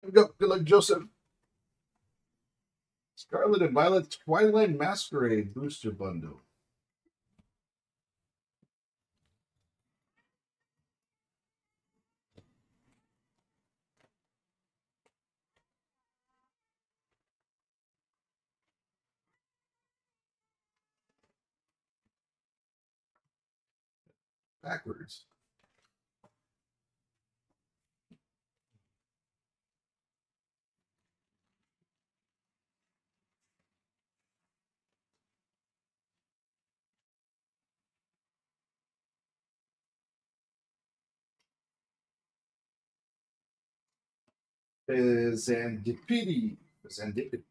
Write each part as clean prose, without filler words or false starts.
go. Good luck, Joseph. Scarlet and Violet Twilight Masquerade Booster Bundle. Backwards. Serendipity. Serendipity.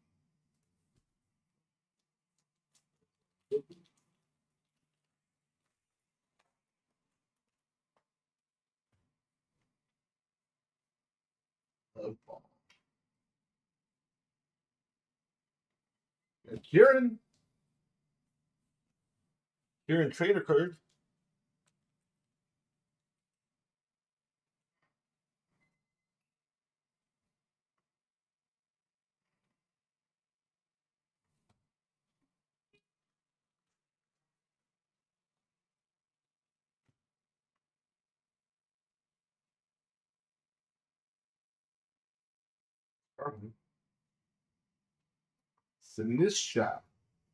Love ball. And Kieran Trader card. Sinisha.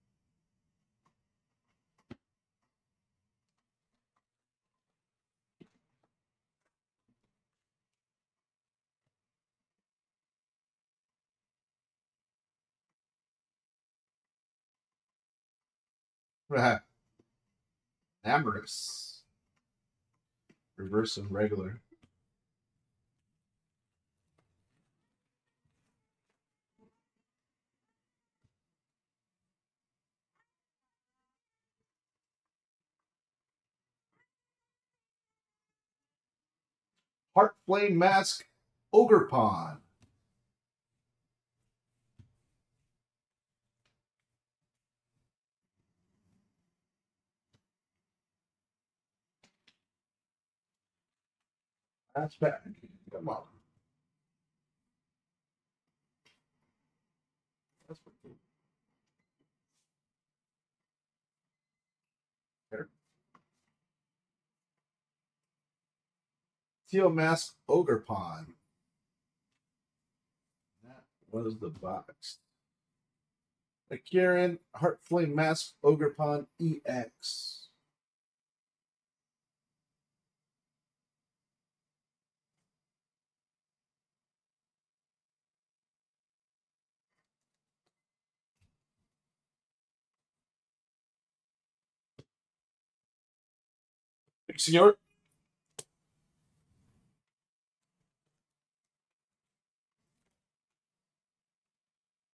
Amorous. Reverse and regular. Heart Flame Mask Ogerpon. That's back. Come on. That's pretty cool. There. Steel Mask Ogerpon. That was the box. A Kieran Heart Flame Mask Ogerpon EX. Senor.